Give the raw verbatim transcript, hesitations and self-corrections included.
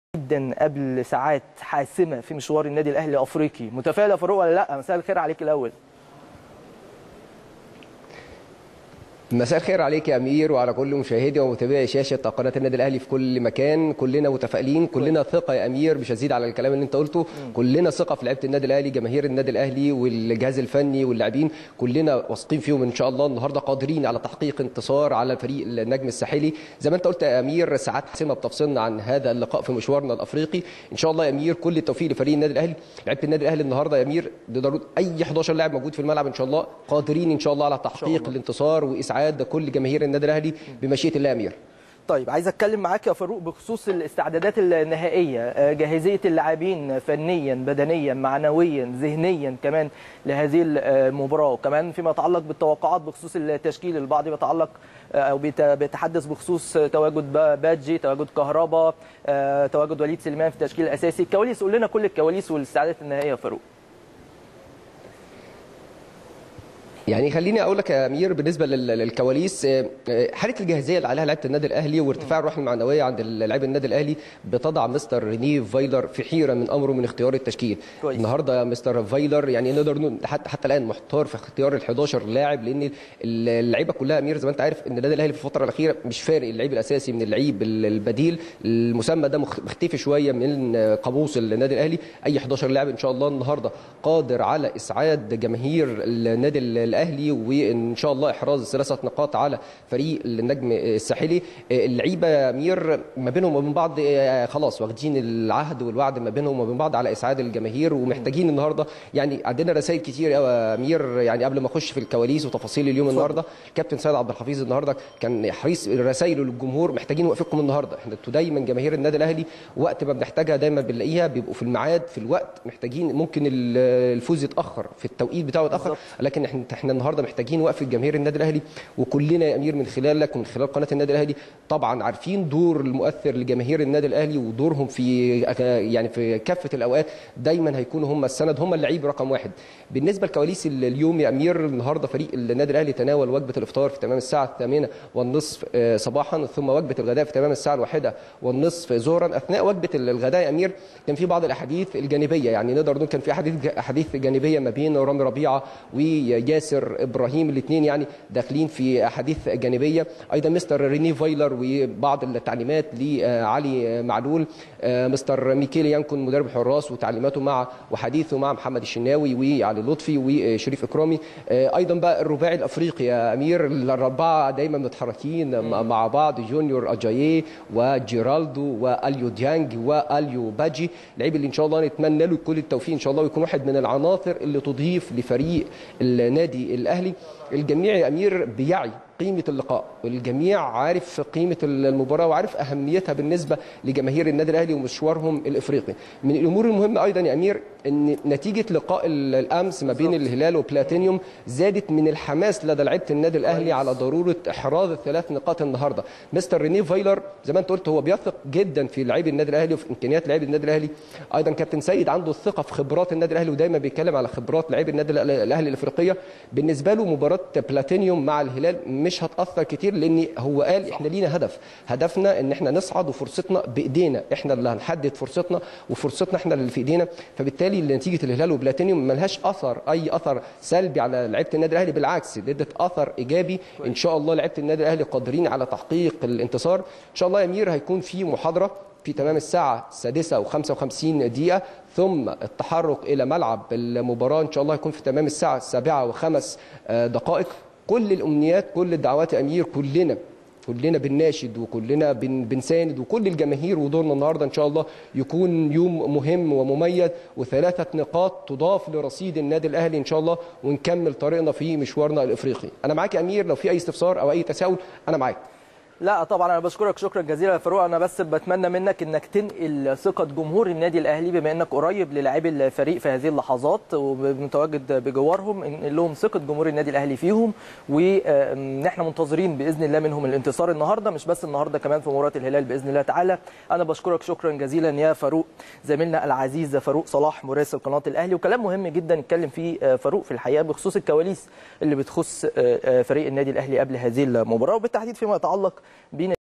جدا قبل ساعات حاسمه في مشوار النادي الاهلي الافريقي. متفائل يا فاروق ولا لا؟ مساء الخير عليك الاول. مساء الخير عليك يا امير وعلى كل مشاهدي ومتابعي شاشه قناه النادي الاهلي في كل مكان. كلنا متفائلين، كلنا ثقه يا امير، مش هزيد على الكلام اللي انت قلته. م. كلنا ثقه في لعيبه النادي الاهلي، جماهير النادي الاهلي والجهاز الفني واللاعبين، كلنا واثقين فيهم ان شاء الله. النهارده قادرين على تحقيق انتصار على فريق النجم الساحلي. زي ما انت قلت يا امير، ساعات حاسمه بتفصلنا عن هذا اللقاء في مشوارنا الافريقي. ان شاء الله يا امير كل التوفيق لفريق النادي الاهلي. لعيبه النادي الاهلي النهارده يا امير ضروري اي حداشر لاعب موجود في الملعب ان شاء الله قادرين ان شاء الله على تحقيق الانتصار واسعاد كل جماهير النادي الاهلي بمشيئه الله يا امير. طيب عايز اتكلم معاك يا فاروق بخصوص الاستعدادات النهائيه، جاهزيه اللاعبين فنيا بدنيا معنويا ذهنيا كمان لهذه المباراه، وكمان فيما يتعلق بالتوقعات بخصوص التشكيل. البعض بيتعلق او بيتحدث بخصوص تواجد باجي، تواجد كهربا، تواجد وليد سليمان في التشكيل الاساسي. الكواليس، قول لنا كل الكواليس والاستعدادات النهائيه يا فاروق. يعني خليني اقول لك يا امير بالنسبه للكواليس، حاله الجاهزيه اللي عليها لعيبه النادي الاهلي وارتفاع الروح المعنويه عند لاعبي النادي الاهلي بتضع مستر ريني فايلر في حيره من امره من اختيار التشكيل. كويس. النهارده مستر فايلر يعني نقدر حتى حتى الان محتار في اختيار ال حداشر لاعب، لان اللعيبه كلها يا امير زي ما انت عارف ان النادي الاهلي في الفتره الاخيره مش فارق اللعيب الاساسي من اللعيب البديل. المسمى ده مختفي شويه من قاموس النادي الاهلي. اي حداشر لاعب ان شاء الله النهارده قادر على اسعاد جماهير النادي الاهلي وان شاء الله احراز ثلاثه نقاط على فريق النجم الساحلي. اللعيبه يا امير ما بينهم وبين بعض خلاص واخدين العهد والوعد ما بينهم وبين بعض على اسعاد الجماهير، ومحتاجين النهارده يعني عندنا رسائل كتير قوي يا امير. يعني قبل ما اخش في الكواليس وتفاصيل اليوم النهارده، الكابتن سيد عبد الحفيظ النهارده كان حريص رسائله للجمهور، محتاجين وقفتكم النهارده. احنا دايما جماهير النادي الاهلي وقت ما بنحتاجها دايما بنلاقيها، بيبقوا في الميعاد في الوقت. محتاجين ممكن الفوز يتاخر في التوقيت بتاعه يتاخر، لكن احنا احنا النهارده محتاجين وقفه جماهير النادي الاهلي. وكلنا يا امير من خلالك ومن خلال قناه النادي الاهلي طبعا عارفين دور المؤثر لجماهير النادي الاهلي ودورهم في يعني في كافه الاوقات دايما هيكونوا هم السند، هم اللعيب رقم واحد. بالنسبه لكواليس اليوم يا امير، النهارده فريق النادي الاهلي تناول وجبه الافطار في تمام الساعه الثامنة والنصف صباحا، ثم وجبه الغداء في تمام الساعه الواحدة والنصف ظهرا. اثناء وجبه الغداء يا امير كان في بعض الاحاديث الجانبيه، يعني نقدر نقول كان في احاديث احاديث جانبيه ما بين رامي ربيعه وياسر ابراهيم، الاثنين يعني داخلين في احاديث جانبيه. ايضا مستر ريني فايلر وبعض التعليمات لعلي معلول، مستر ميكيل يانكون مدرب الحراس وتعليماته مع وحديثه مع محمد الشناوي وعلي لطفي وشريف اكرامي. ايضا بقى الرباعي الافريقي يا امير، الاربعه دايما متحركين مع بعض، جونيور اجاييه وجيرالدو واليو ديانج واليو باجي، لعيب اللي ان شاء الله نتمنى له كل التوفيق ان شاء الله، ويكون واحد من العناصر اللي تضيف لفريق النادي الاهلي. الجميع يا امير بيعي قيمه اللقاء، والجميع عارف قيمه المباراه وعارف اهميتها بالنسبه لجماهير النادي الاهلي ومشوارهم الافريقي. من الامور المهمه ايضا يا امير ان نتيجه لقاء الامس ما بين الهلال وبلاتينيوم زادت من الحماس لدى لعيبه النادي الاهلي على ضروره احراز الثلاث نقاط النهارده. مستر ريني فايلر زي ما انت قلت هو بيثق جدا في لاعبي النادي الاهلي وفي امكانيات لاعبي النادي الاهلي. ايضا كابتن سيد عنده الثقه في خبرات النادي الاهلي ودايما بيتكلم على خبرات لاعبي النادي الاهلي الافريقيه. بالنسبه له مباراه بلاتينيوم مع الهلال مش هتاثر كتير، لان هو قال احنا لينا هدف، هدفنا ان احنا نصعد وفرصتنا بايدينا، احنا اللي هنحدد فرصتنا وفرصتنا احنا اللي في ايدينا. فبالتالي نتيجه الهلال وبلاتينيوم ملهاش اثر اي اثر سلبي على لعيبه النادي الاهلي، بالعكس ادت اثر ايجابي. ان شاء الله لعيبه النادي الاهلي قادرين على تحقيق الانتصار. ان شاء الله يا امير هيكون في محاضره في تمام الساعه السادسة وخمسة وخمسين دقيقه، ثم التحرك الى ملعب المباراه ان شاء الله هيكون في تمام الساعه السابعة وخمس دقائق. كل الامنيات كل الدعوات يا امير، كلنا كلنا بنناشد وكلنا بن بنساند وكل الجماهير، ودورنا النهارده ان شاء الله يكون يوم مهم ومميز وثلاثه نقاط تضاف لرصيد النادي الاهلي ان شاء الله، ونكمل طريقنا في مشوارنا الافريقي. انا معاك يا امير، لو في اي استفسار او اي تساؤل انا معاك. لا طبعا انا بشكرك شكرا جزيلا يا فاروق. انا بس بتمنى منك انك تنقل ثقه جمهور النادي الاهلي بما انك قريب للاعبي الفريق في هذه اللحظات ومتواجد بجوارهم، انقل لهم ثقه جمهور النادي الاهلي فيهم، وان احنا منتظرين باذن الله منهم الانتصار النهارده، مش بس النهارده كمان في مباراه الهلال باذن الله تعالى. انا بشكرك شكرا جزيلا يا فاروق، زميلنا العزيز فاروق صلاح مراسل قناه الاهلي. وكلام مهم جدا اتكلم فيه فاروق في الحقيقه بخصوص الكواليس اللي بتخص فريق النادي الاهلي قبل هذه المباراه، وبالتحديد فيما يتعلق بين